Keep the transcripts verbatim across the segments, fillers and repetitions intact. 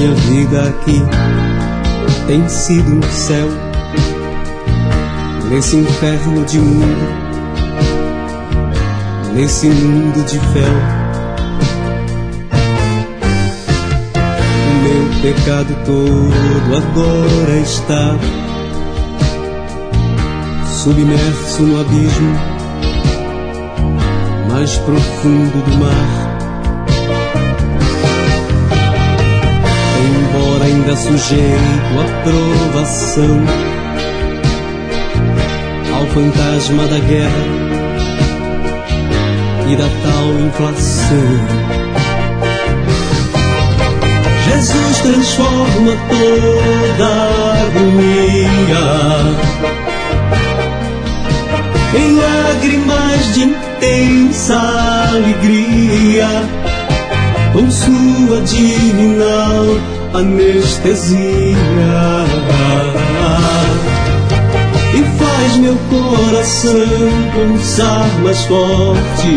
minha vida aqui tem sido um céu, nesse inferno de mundo, nesse mundo de fel. O meu pecado todo agora está submerso no abismo mais profundo do mar. Embora ainda sujeito à provação, ao fantasma da guerra e da tal inflação, Jesus transforma toda a agonia em lágrimas de intensa alegria, com sua divinal anestesia, e faz meu coração pulsar mais forte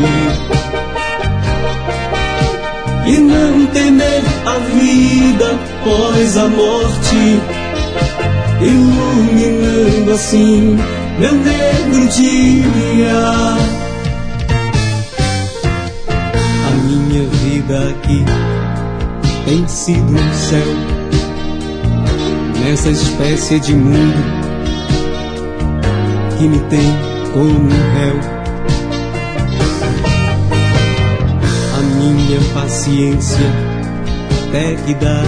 e não temer a vida após a morte, iluminando assim meu negro dia. A minha vida aqui tem sido um céu, nessa espécie de mundo que me tem como um réu. A minha paciência até que dá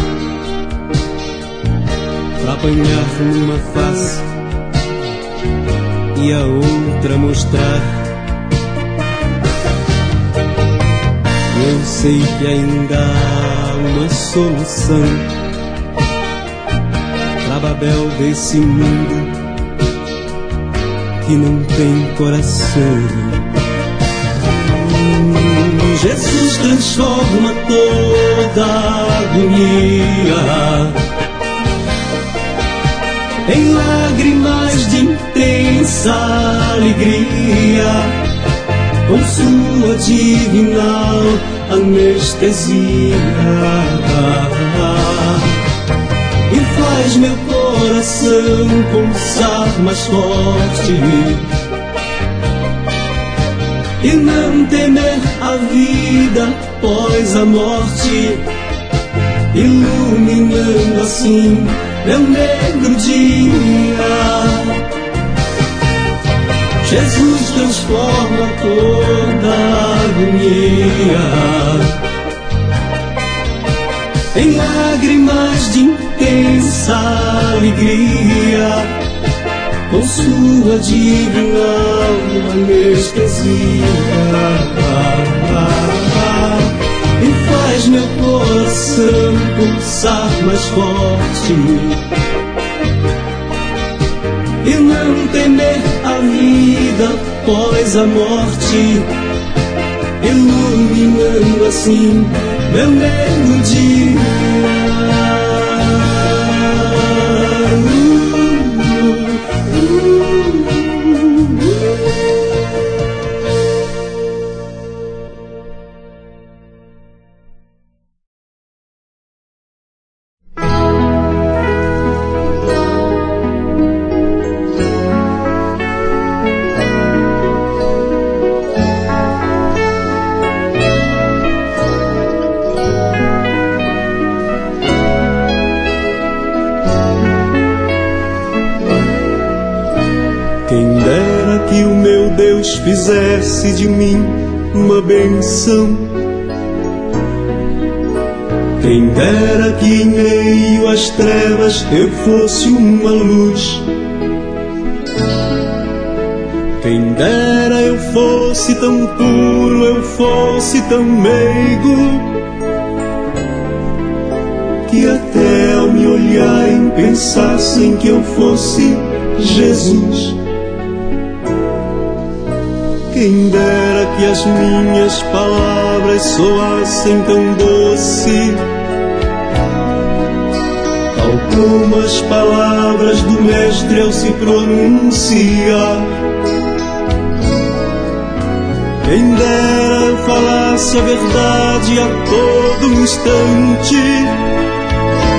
pra apanhar numa face e a outra mostrar. Eu sei que ainda há uma solução pra Babel desse mundo que não tem coração. Hum, Jesus transforma toda a agonia em lágrimas de intensa alegria, com sua divinal anestesia, e faz meu coração pulsar mais forte e não temer a vida após a morte, iluminando assim meu negro dia. Jesus transforma toda a agonia em lágrimas de intensa alegria, com sua divinal anestesia, e faz meu coração pulsar mais forte e não temer a vida após a morte, iluminando assim meu negro dia. Fizesse de mim uma benção, quem dera que em meio às trevas eu fosse uma luz, quem dera eu fosse tão puro, eu fosse tão meigo, que até ao me olharem pensassem que eu fosse Jesus. Quem dera que as minhas palavras soassem tão doce, tal como as palavras do Mestre ao se pronunciar. Quem dera eu falasse a verdade a todo instante,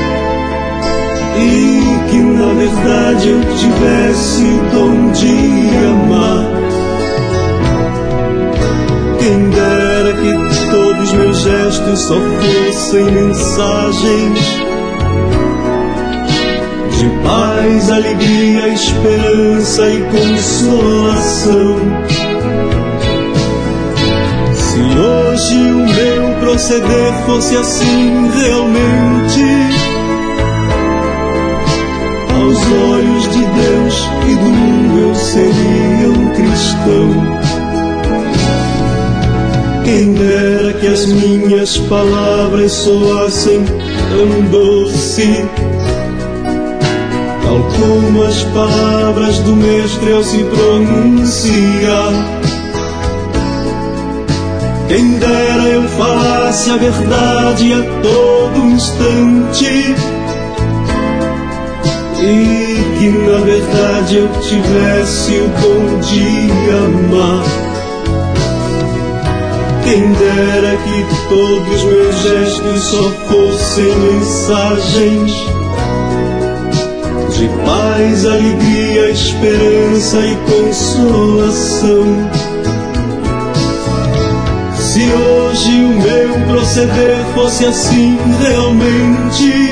e que na verdade eu tivesse o dom de amar. Quem dera que todos meus gestos só fossem mensagens de paz, alegria, esperança e consolação. Se hoje o meu proceder fosse assim realmente, aos olhos de Deus e do mundo eu seria um cristão. Quem dera que as minhas palavras soassem tão doce, tal como as palavras do Mestre ao se pronunciar. Quem dera eu falasse a verdade a todo instante, e que na verdade eu tivesse o dom de amar. Quem dera que todos meus gestos só fossem mensagens de paz, alegria, esperança e consolação. Se hoje o meu proceder fosse assim realmente,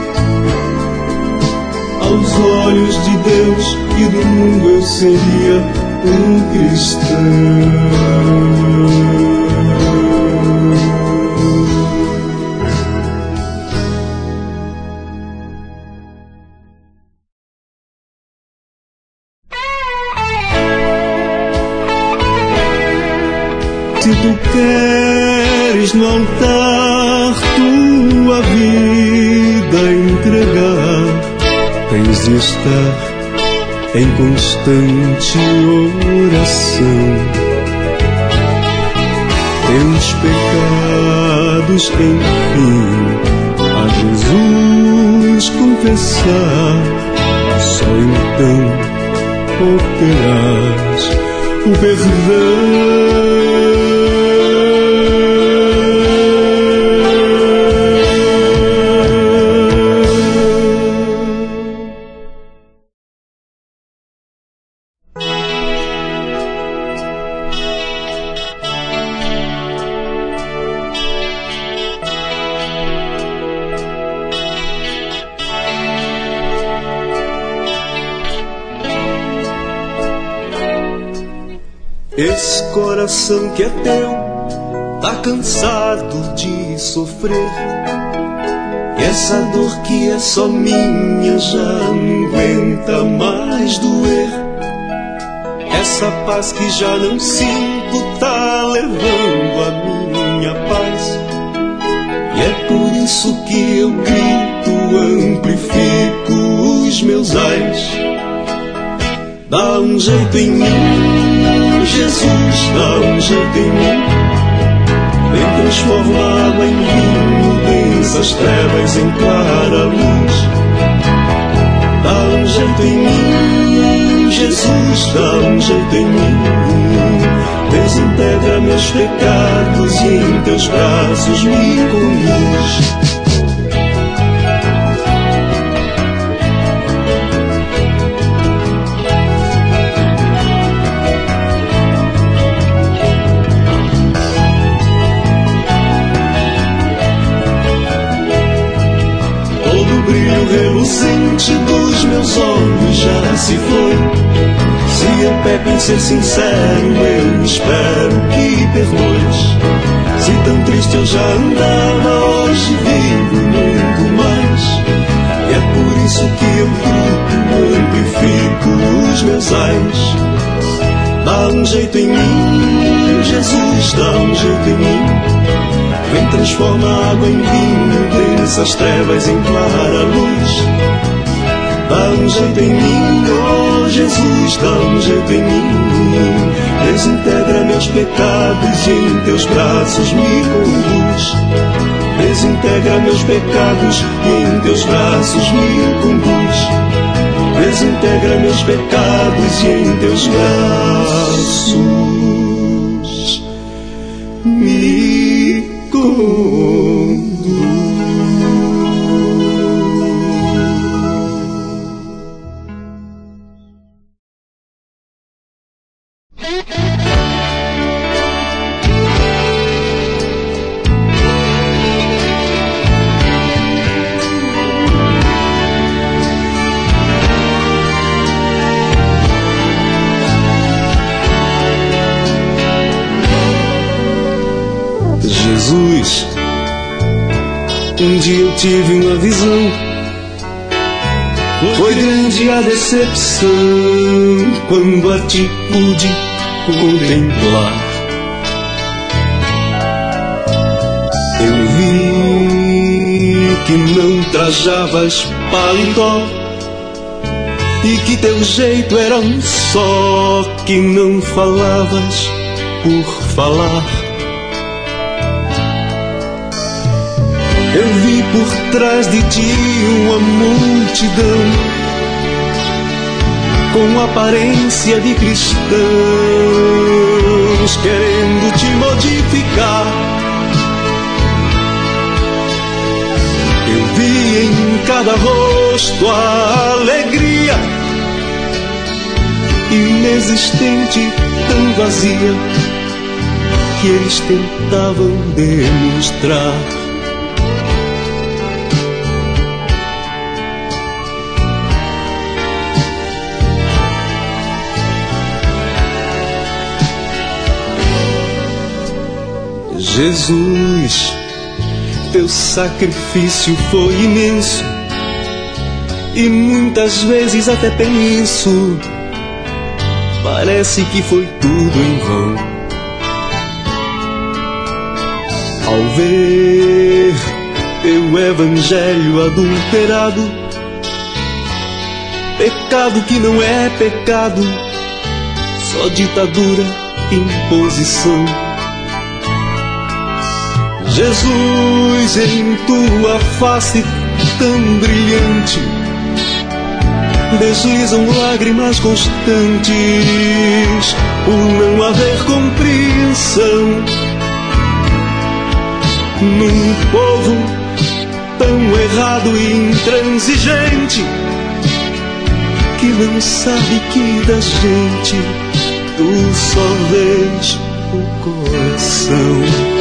aos olhos de Deus e do mundo eu seria um cristão. Se tu queres no altar tua vida entregar, tens de estar em constante oração. Teus pecados, enfim, a Jesus confessar, só então obterás o perdão. Esse coração que é teu tá cansado de sofrer, e essa dor que é só minha já não aguenta mais doer. Essa paz que já não sinto tá levando a minha paz, e é por isso que eu grito, amplifico os meus ais. Dá um jeito em mim, Jesus, dá um jeito em mim. Vem transformar água em vinho, densas trevas em clara luz. Dá um jeito em mim, Jesus, dá um jeito em mim. Desintegra meus pecados e em teus braços me conduz. Reluzente dos meus olhos já se foi. Se eu peco em ser sincero, eu espero que perdoes. Se tão triste eu já andava, hoje vivo muito mais. E é por isso que eu grito, amplifico os meus ais. Dá um jeito em mim, Jesus, dá um jeito em mim. Vem transformar água em vinho, densas trevas em clara luz. Dá um jeito em mim, oh Jesus, dá um jeito em mim. Desintegra meus pecados e em teus braços me conduz. Desintegra meus pecados e em teus braços me conduz. Desintegra meus pecados e em teus braços me conduz. Jesus, um dia eu tive uma visão. Foi grande a decepção quando a ti pude contemplar. Eu vi que não trajavas paletó e que teu jeito era um só, que não falavas por falar. Eu vi por trás de ti uma multidão com aparência de cristãos, querendo te modificar. Eu vi em cada rosto a alegria inexistente, tão vazia, que eles tentavam demonstrar. Jesus, teu sacrifício foi imenso, e muitas vezes até penso, parece que foi tudo em vão. Ao ver teu evangelho adulterado, pecado que não é pecado, só ditadura, imposição. Jesus, em tua face tão brilhante, deslizam lágrimas constantes por não haver compreensão num povo tão errado e intransigente, que não sabe que da gente tu só vês o coração.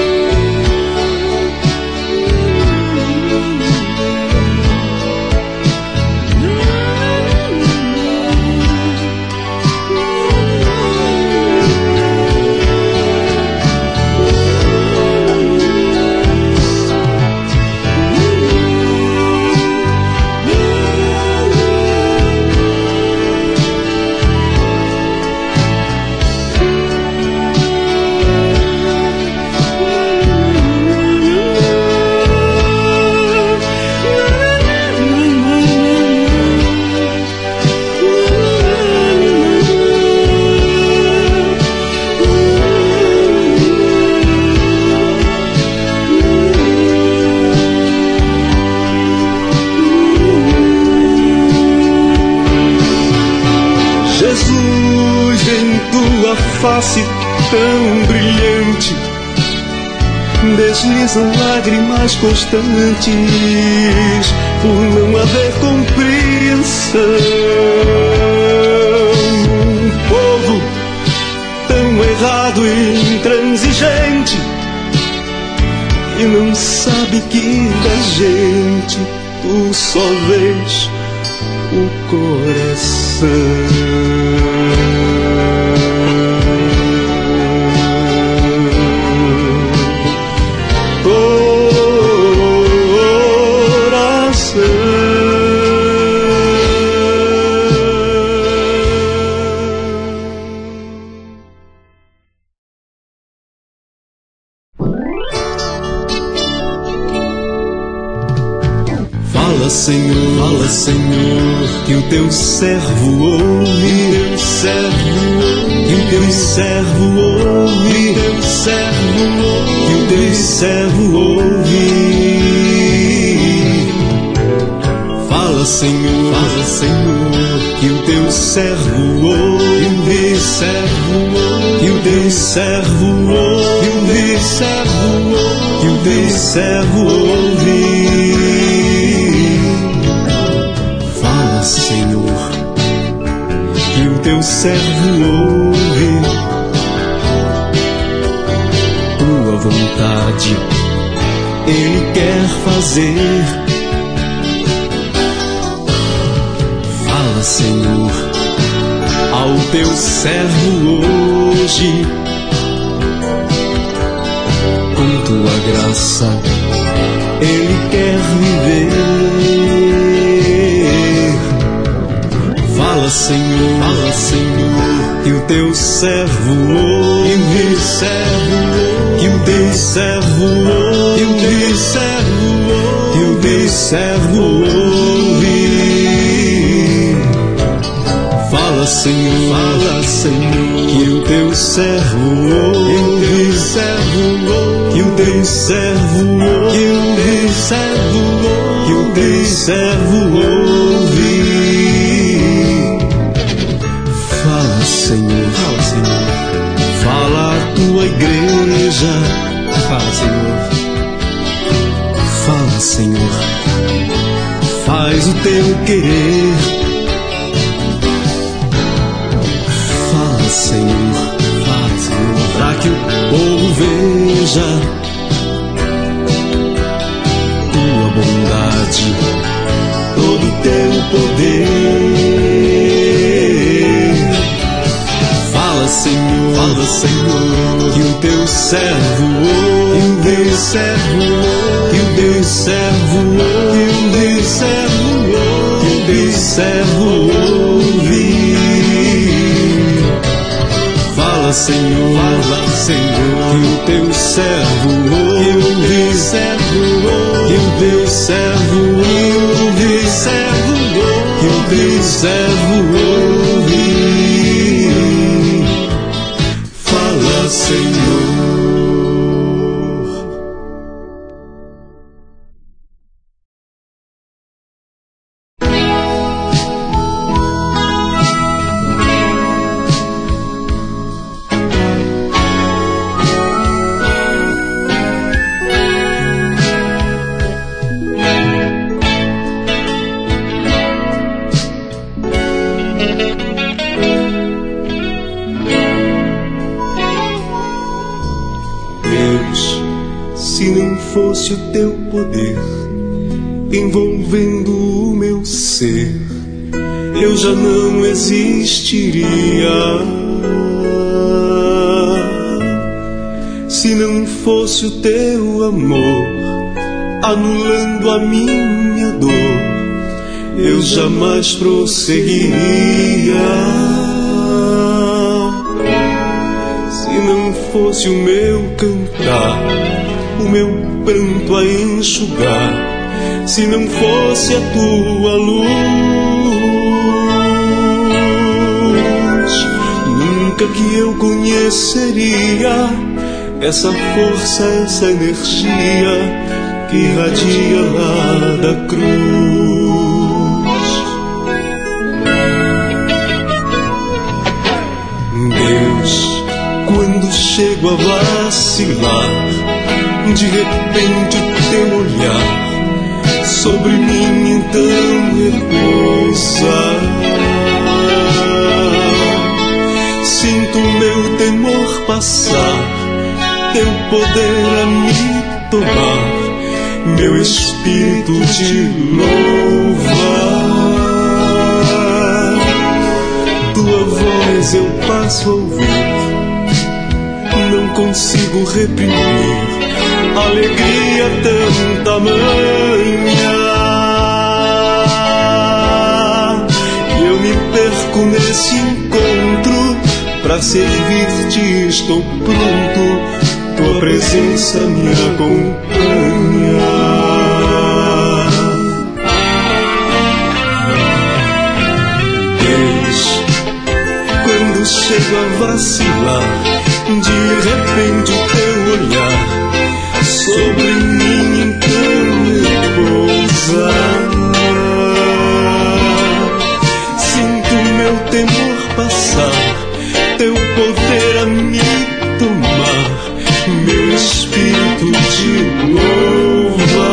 Face tão brilhante, deslizam lágrimas constantes por não haver compreensão. Um povo tão errado e intransigente, que não sabe que da gente tu só vês o coração. Senhor, fala, Senhor, que o teu servo ouve, teu servo ouve, que o teu servo ouve, teu servo ouve, que o teu servo ouve. Fala, Senhor, fala, Senhor, que o teu servo ouve, servo ouve, que o teu servo ouve, que o teu servo ouve, que o teu servo ouve. Senhor, que o teu servo ouve tua vontade, ele quer fazer. Fala, Senhor, ao teu servo hoje, com tua graça Ele quer viver. Fala, Senhor, fala, Senhor, que o teu servo ouve, que o teu servo ouve, que o teu servo ouve, que o teu servo ouve. Fala, Senhor, fala, Senhor, que o teu servo ouve, que o teu servo ouve, que o teu servo ouve, que o teu servo ouve. Fala, Senhor, fala, Senhor, fala a tua igreja. Fala, Senhor, fala, Senhor, faz o teu querer. Senhor, fala, Senhor, para que o povo veja tua bondade, todo o teu poder. Fala, Senhor, fala, Senhor, que o teu servo ouve, que o teu servo ouve, que o teu servo ouve, que o teu servo ouve, que o teu servo ouve. Fala, Senhor, fala, Senhor, que o teu servo ouve, que o teu servo ouve, que o teu servo ouve, que o teu servo ouve. Fala, Senhor. Se não fosse o teu poder envolvendo o meu ser, eu já não existiria. Se não fosse o teu amor anulando a minha dor, eu jamais prosseguiria. Se não fosse o meu cantar, o meu pranto a enxugar, se não fosse a tua luz, nunca que eu conheceria essa força, essa energia que irradia lá da cruz. Deus, quando chego a vacilar, de repente o teu olhar sobre mim então repousa. Sinto meu temor passar, teu poder a me tomar, meu espírito te louva. Tua voz eu passo a ouvir, não consigo reprimir alegria tão tamanha, que eu me perco nesse encontro, pra servir-te estou pronto, tua presença me acompanha. Deus, quando chego a vacilar, de repente o teu olhar sobre mim então repousa. Sinto meu temor passar, teu poder a me tomar, meu espírito te louva.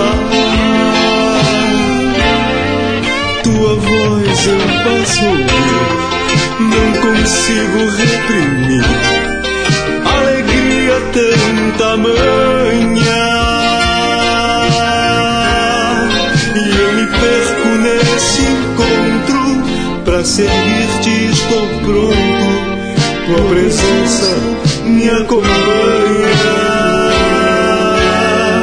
Tua voz eu passo a ouvir, não consigo reprimir alegria tão tamanha, e eu me perco nesse encontro, pra servir-te estou pronto, tua presença me acompanha.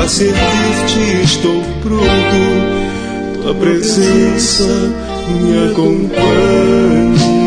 a servir-te estou pronto, tua presença me acompanha.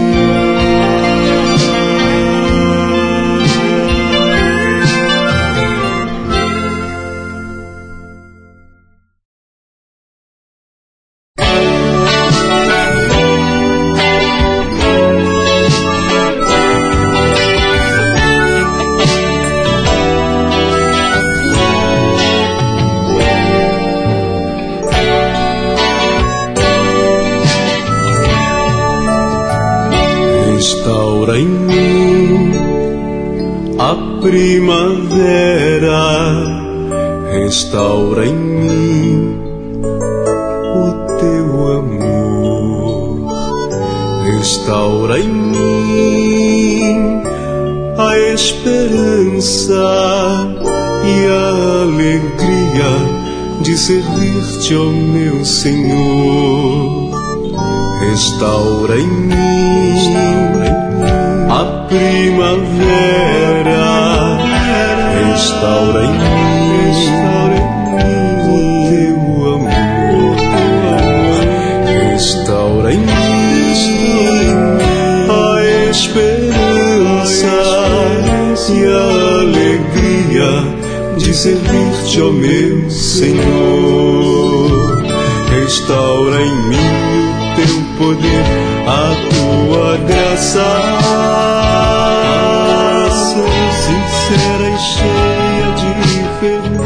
Restaura em mim a primavera, restaura em mim o teu amor, restaura em mim a esperança e a alegria de servir-te, ó meu Senhor. Restaura em mim a primavera, restaura em mim, restaura em mim o teu amor, restaura em mim a esperança e a alegria de servir-te, ó meu Senhor. Restaura em mim teu poder, a tua graça sincera e cheia de fervor.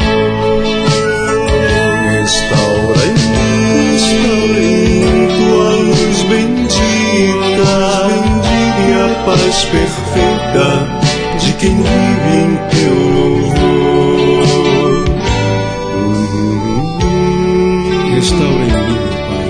Restaura em mim tua luz bendita e a paz perfeita de quem vive em teu louvor. Restaura em mim,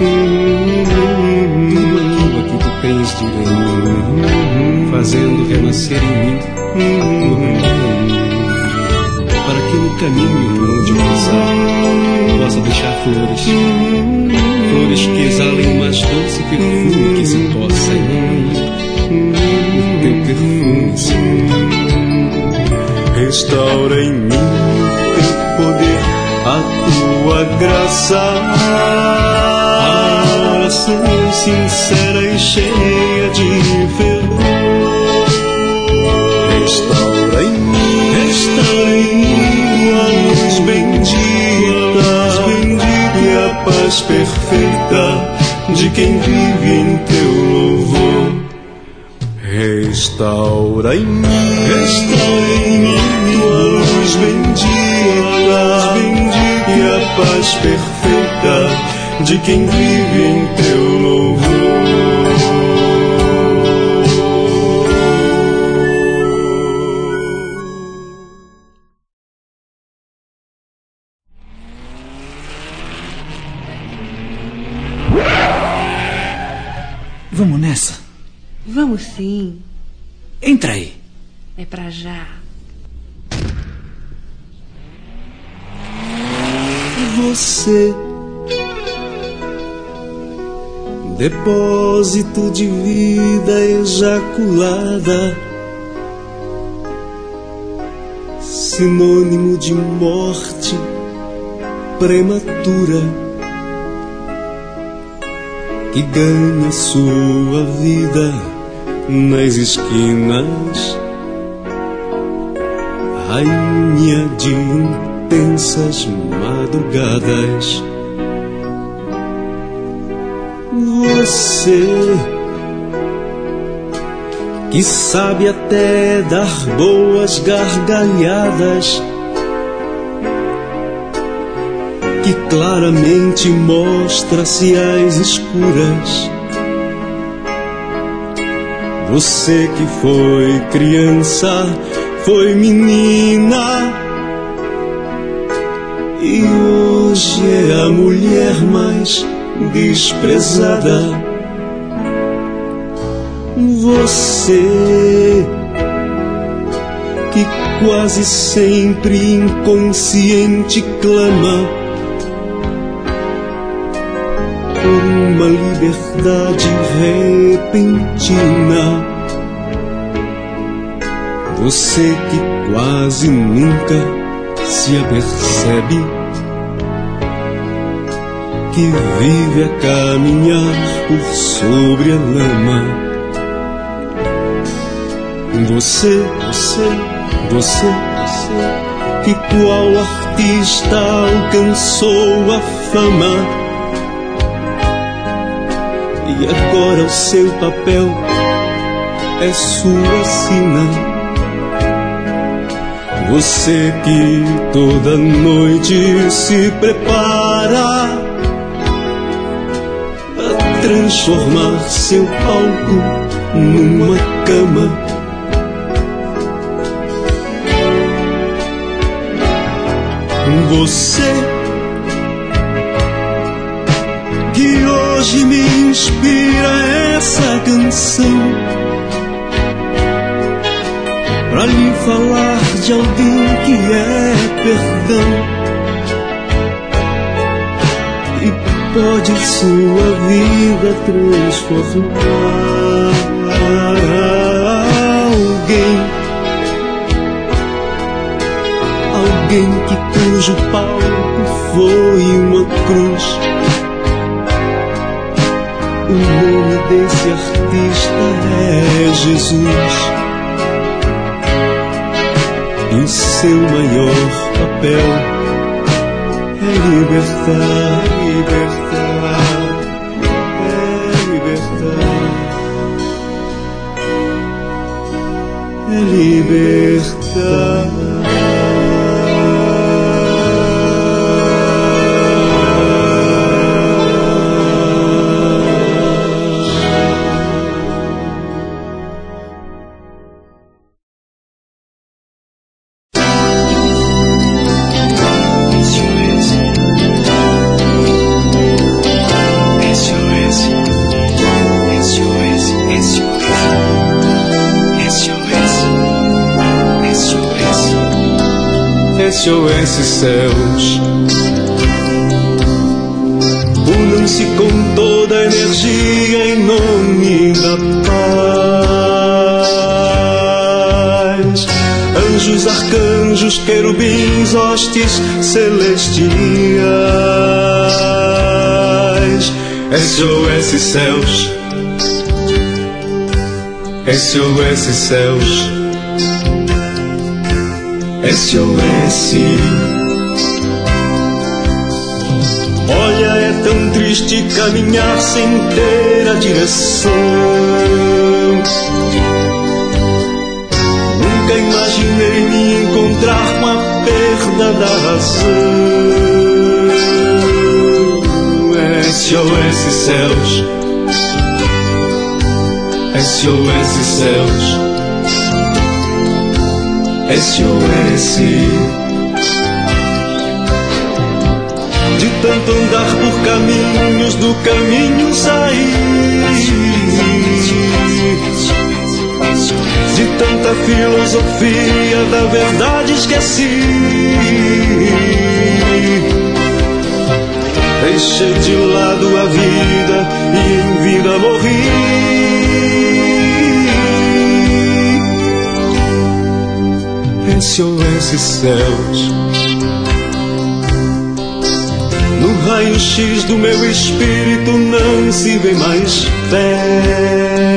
tens direito, fazendo renascer em mim tua glória, para que no caminho onde eu pisar possa deixar flores, flores que exalem o mais doce perfume que se possa em mim, o teu perfume, Senhor. Restaura em mim teu poder, a tua graça, a oração sincera e cheia de fervor. Restaura em mim, restaura em mim tua luz bendita, bendita e a paz perfeita de quem vive em teu louvor. Restaura em mim, restaura em mim tua luz bendita, bendita e a paz perfeita de quem vive em teu louvor. Vamos nessa? Vamos sim. Entra aí. É pra já. Você, depósito de vida ejaculada, sinônimo de morte prematura, que ganha sua vida nas esquinas, rainha de intensas madrugadas. Você que sabe até dar boas gargalhadas, que claramente mostra-se às escuras. Você que foi criança, foi menina, e hoje é a mulher mais desprezada. Você que quase sempre inconsciente clama por uma liberdade repentina. Você que quase nunca se apercebe que vive a caminhar por sobre a lama. Você, você, você, você, que qual artista alcançou a fama, e agora o seu papel é sua sina. Você que toda noite se prepara a transformar seu palco numa cama. Você que hoje me inspira essa canção, pra lhe falar de alguém que é perdão e pode sua vida transformar. Alguém, alguém que cujo palco foi uma cruz. O nome desse artista é Jesus. E o seu maior papel é libertar, libertar, é libertar, é libertar. S O S Céus, unam-se com toda a energia em nome da paz. Anjos, arcanjos, querubins, hostes celestiais. S O S Céus, S O S Céus, S O S. Olha, é tão triste caminhar sem ter a direção. Nunca imaginei me encontrar com a perda da razão. S O S Céus, S O S Céus, S O S. De tanto andar por caminhos, do caminho sair. De tanta filosofia, da verdade esqueci. Deixei de lado a vida e em vida morri. S O S Céus, no raio-x do meu espírito não se vê mais fé.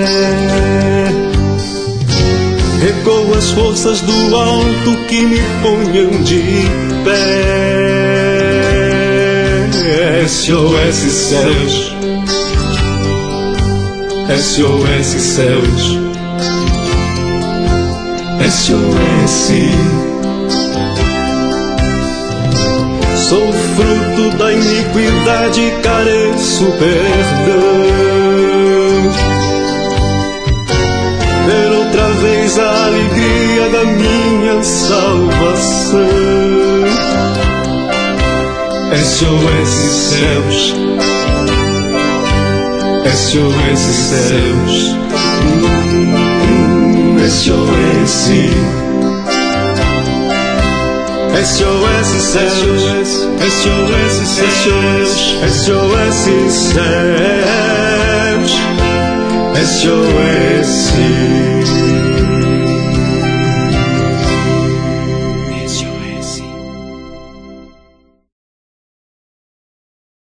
Recuo as forças do alto que me ponham de pé. S O S Céus, S O S Céus, S O S. Sou fruto da iniquidade e careço perdão. Ver outra vez a alegria da minha salvação. S O S Céus, S O S Céus, S O S. S O S Céus, S O S Céus, S O S Céus, S O S.